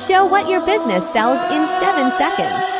Show what your business sells in 7 seconds.